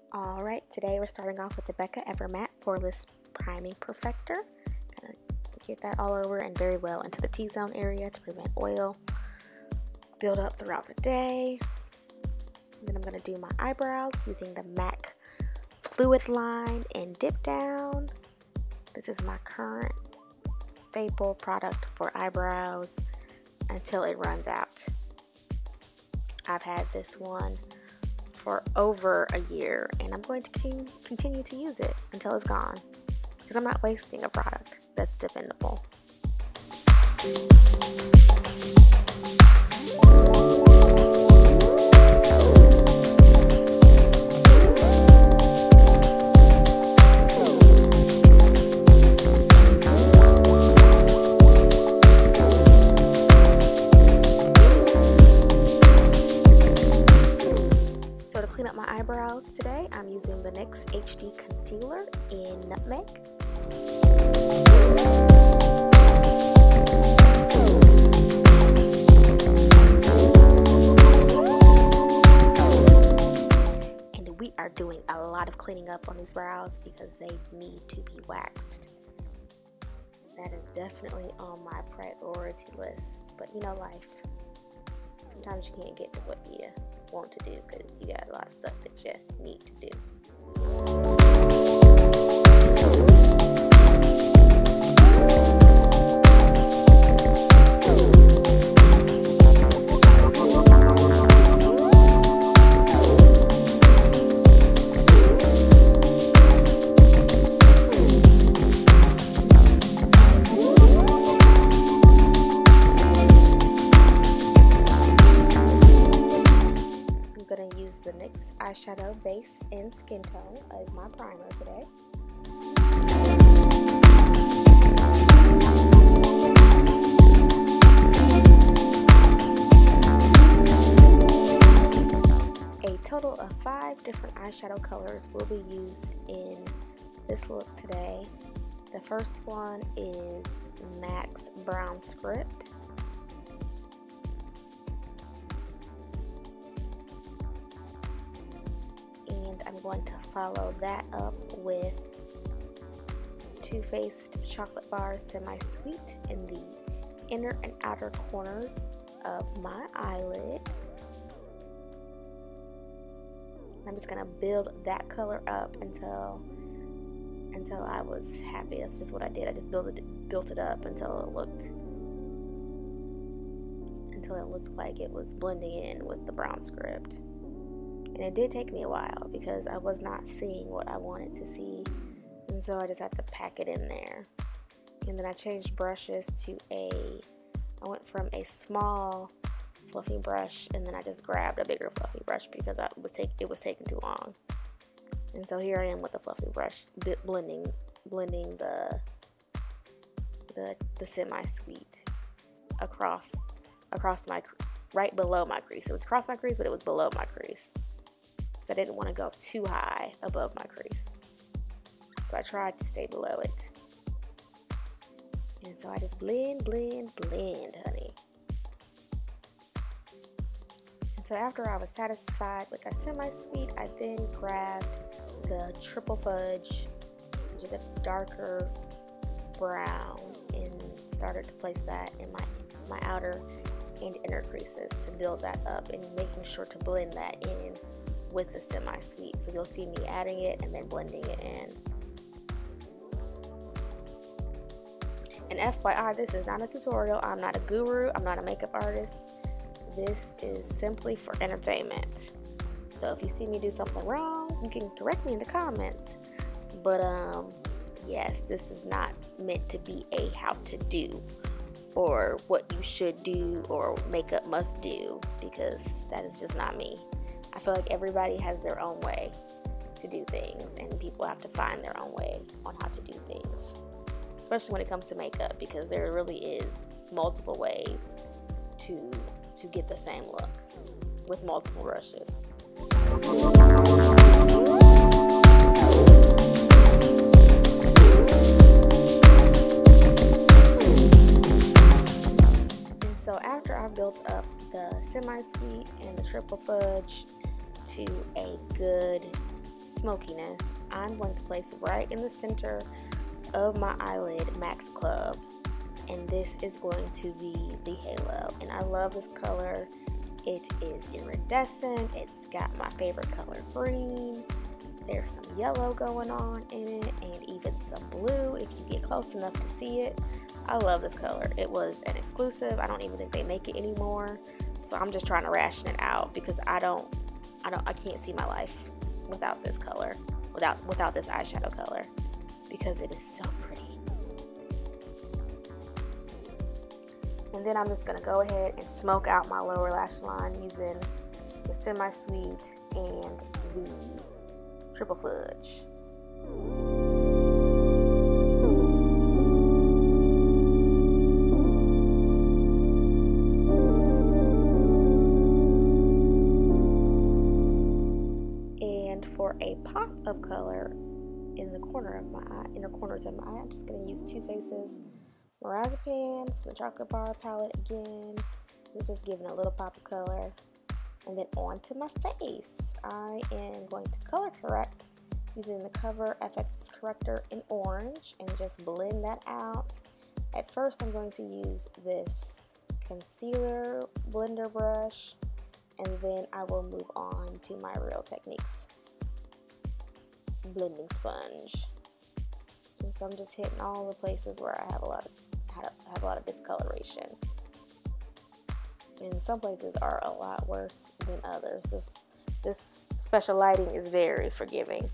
Alright, today we're starting off with the Becca Evermatte Poreless Priming Perfector. Gonna get that all over and very well into the T-zone area to prevent oil build up throughout the day. And then I'm gonna do my eyebrows using the MAC Fluid Line and Dip Down. This is my current staple product for eyebrows until it runs out. I've had this one for over a year, and I'm going to continue to use it until it's gone, because I'm not wasting a product that's dependable. So to clean up my eyebrows today, I'm using the NYX HD Concealer in Nutmeg. And we are doing a lot of cleaning up on these brows because they need to be waxed. That is definitely on my priority list, but you know, life. Sometimes you can't get to what you want to do because you got a lot of stuff that you need to do. The NYX eyeshadow base in Skin Tone as my primer today. A total of 5 different eyeshadow colors will be used in this look today. The first one is MAC's Brown Script. And I'm going to follow that up with Too Faced Chocolate Bar Semi-Sweet in the inner and outer corners of my eyelid. I'm just going to build that color up until I was happy. That's just what I did. I just built it up until it looked like it was blending in with the brown script. And it did take me a while because I was not seeing what I wanted to see, and so I just had to pack it in there. And then I changed brushes to I went from a small fluffy brush, and then I just grabbed a bigger fluffy brush because it was taking too long. And so here I am with the fluffy brush, blending the semi-sweet across my, right below my crease. It was across my crease, but it was below my crease. I didn't want to go too high above my crease, so I tried to stay below it. And so I just blend, honey. And so after I was satisfied with that semi-sweet, I then grabbed the Triple Fudge, which is a darker brown, and started to place that in my outer and inner creases to build that up, and making sure to blend that in with the semi-sweet. So you'll see me adding it and then blending it in. And FYI, this is not a tutorial. I'm not a guru. I'm not a makeup artist. This is simply for entertainment. So if you see me do something wrong, you can correct me in the comments. But yes, this is not meant to be a how to do or what you should do or makeup must do, because that is just not me. I feel like everybody has their own way to do things, and people have to find their own way on how to do things, especially when it comes to makeup, because there really is multiple ways to get the same look with multiple brushes. And so after I built up the semi-sweet and the triple fudge to a good smokiness, I'm going to place right in the center of my eyelid Max Club, and this is going to be the halo. And I love this color. It is iridescent. It's got my favorite color, green. There's some yellow going on in it, and even some blue if you get close enough to see it. I love this color. It was an exclusive. I don't even think they make it anymore, so I'm just trying to ration it out because I can't see my life without this color, without this eyeshadow color, because it is so pretty. And then I'm just gonna go ahead and smoke out my lower lash line using the Semi-Sweet and the Triple Fudge. And for a pop of color in the corner of my eye, inner corners of my eye, I'm just going to use Too Faced's Marzipan from the Chocolate Bar palette again. It's just giving a little pop of color. And then onto my face, I am going to color correct using the Cover FX corrector in orange and just blend that out. At first, I'm going to use this concealer blender brush, and then I will move on to my Real Techniques blending sponge. And so I'm just hitting all the places where I have a lot of discoloration. And some places are a lot worse than others. This special lighting is very forgiving.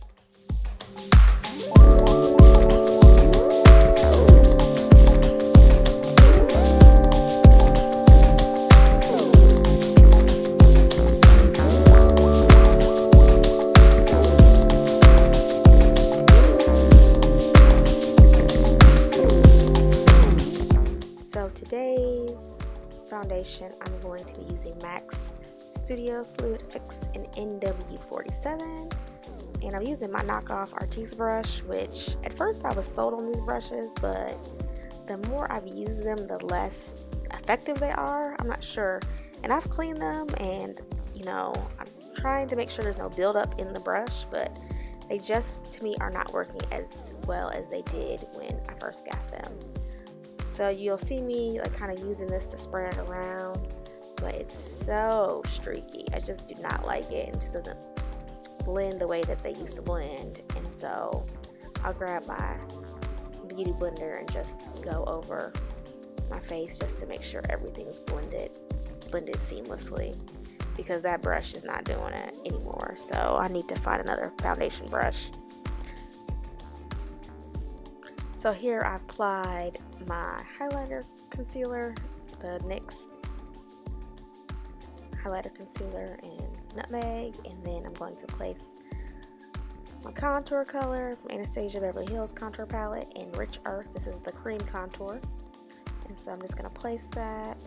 So today's foundation, I'm going to be using MAC Studio Fluid Fix in NW47, and I'm using my knockoff Artiste brush, which at first I was sold on these brushes, but the more I've used them, the less effective they are. I'm not sure, and I've cleaned them, and you know, I'm trying to make sure there's no buildup in the brush, but they just, to me, are not working as well as they did when I first got them. So you'll see me like kind of using this to spread it around, but it's so streaky. I just do not like it, and it just doesn't blend the way that they used to blend. And so I'll grab my beauty blender and just go over my face just to make sure everything's blended seamlessly, because that brush is not doing it anymore. So I need to find another foundation brush. So here I've applied my highlighter concealer, the NYX highlighter concealer in Nutmeg, and then I'm going to place my contour color from Anastasia Beverly Hills contour palette in Rich Earth. This is the cream contour, and so I'm just going to place that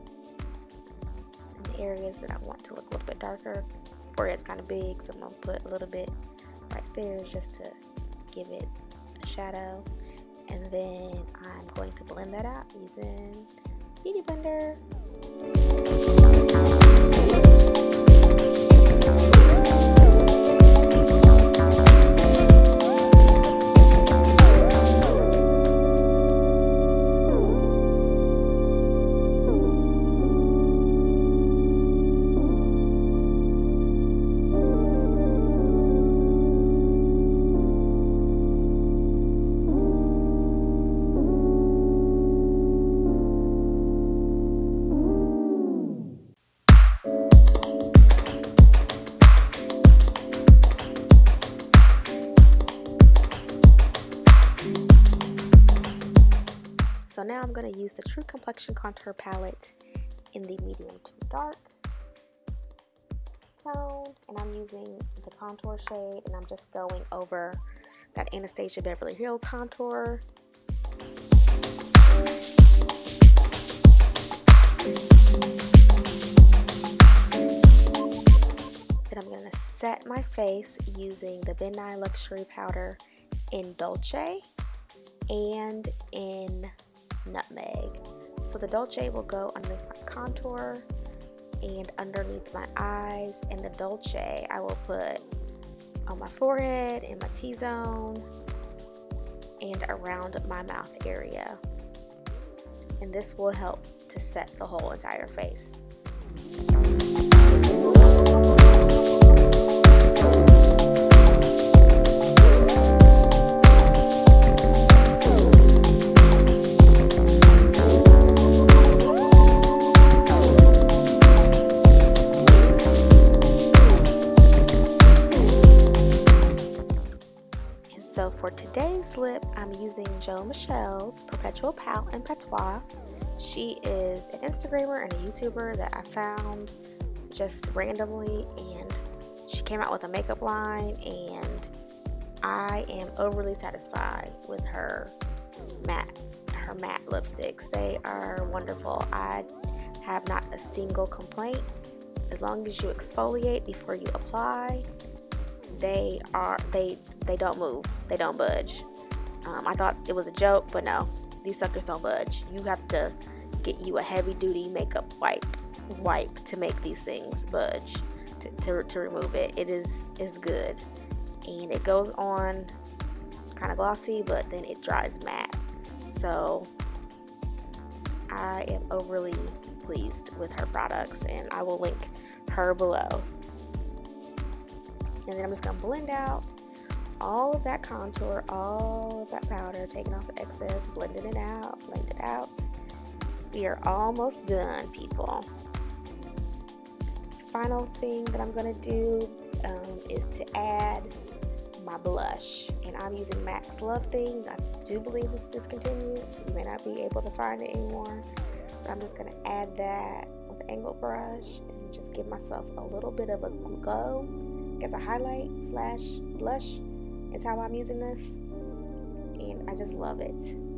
in the areas that I want to look a little bit darker. Forehead's kind of big, so I'm going to put a little bit right there just to give it a shadow. And then I'm going to blend that out using Beauty Blender. So now I'm going to use the True Complexion Contour Palette in the medium to dark tone, and I'm using the contour shade, and I'm just going over that Anastasia Beverly Hills contour. Then I'm going to set my face using the Ben Nye Luxury Powder in Dolce and in Nutmeg. So the Dolce will go underneath my contour and underneath my eyes, and the Dolce I will put on my forehead, in my T-zone, and around my mouth area. And this will help to set the whole entire face. So for today's lip, I'm using Jo Michelle's Perpetual Pout and Patois. She is an Instagrammer and a YouTuber that I found just randomly, and she came out with a makeup line, and I am overly satisfied with her matte lipsticks. They are wonderful. I have not a single complaint. As long as you exfoliate before you apply, they don't move, they don't budge. I thought it was a joke, but no, these suckers don't budge. You have to get you a heavy duty makeup wipe to make these things budge, to remove it. It's good, and it goes on kind of glossy, but then it dries matte. So I am overly pleased with her products, and I will link her below. And then I'm just going to blend out all of that contour, all of that powder, taking off the excess, blending it out, blend it out. We are almost done, people. Final thing that I'm going to do is to add my blush. And I'm using MAC's Love Thing. I do believe it's discontinued, so you may not be able to find it anymore. But I'm just going to add that with an angled brush and just give myself a little bit of a glow. As a highlight / blush is how I'm using this, and I just love it.